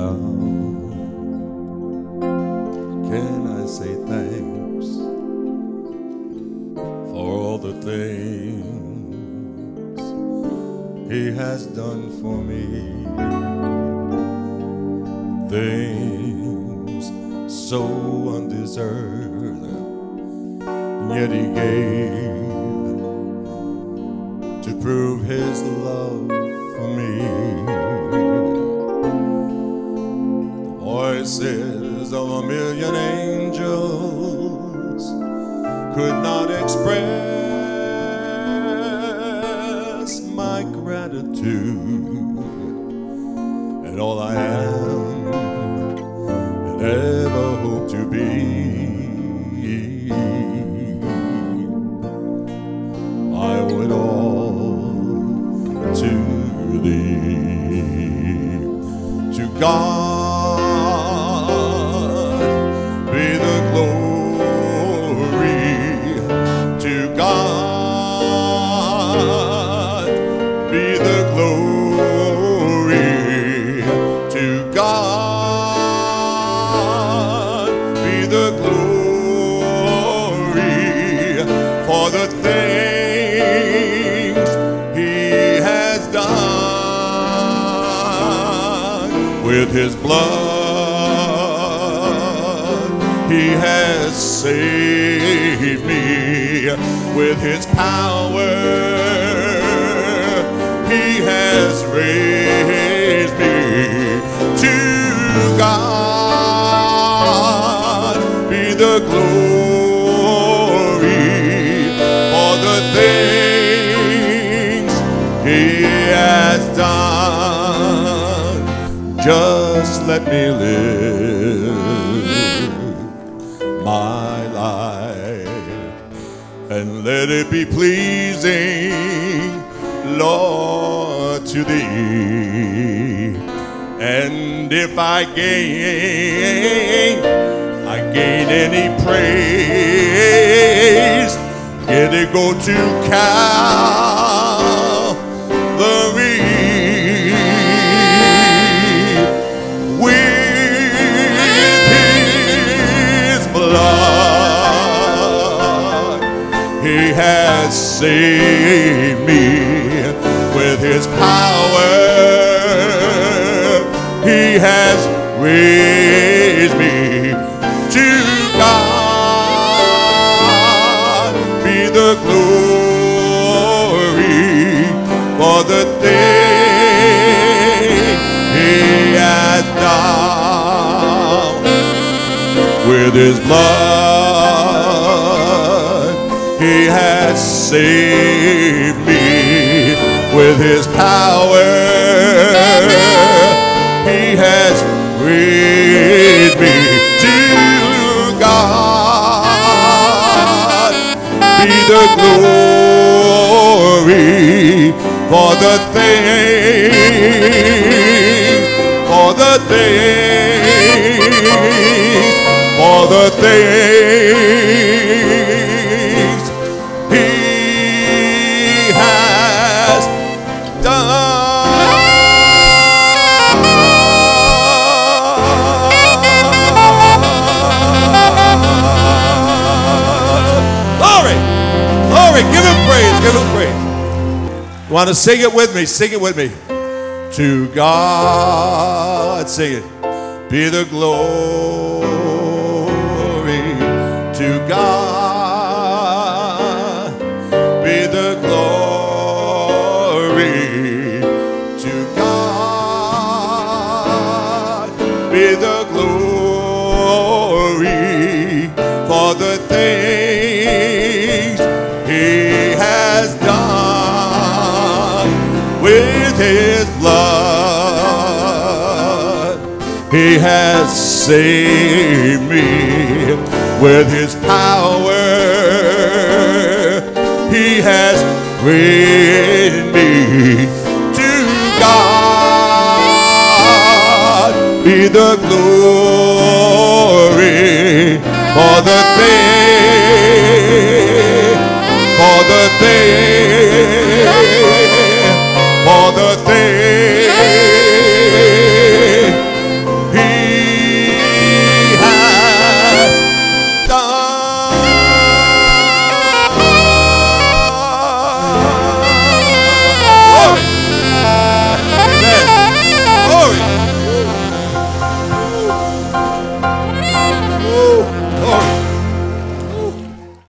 How can I say thanks for all the things He has done for me? Things so undeserved, yet He gave to prove His love for me. The voices of a million angels could not express my gratitude, and all I am and ever hope to be, I owe it all to Thee. To God be the glory. To God be the glory. To God be the glory for the things He has done. With His blood He has saved me. With His power He has raised me. To God be the glory for the things He has done. Just let me live my life and let it be pleasing, Lord, to Thee. And if I gain any praise, let it go to Calvary. With His blood He has saved me. With His power He has raised me. To God be the glory for the thing He has done. With His blood He has saved me. With His power He has raised me. To God be the glory for the things, for the things, for the things He has done. Give Him praise, give Him praise. You want to sing it with me? Sing it with me. To God, sing it. Be the glory. To God be the glory. To God be the glory for the things He has done. With His blood He has saved me. With His power He has raised me. To God be the glory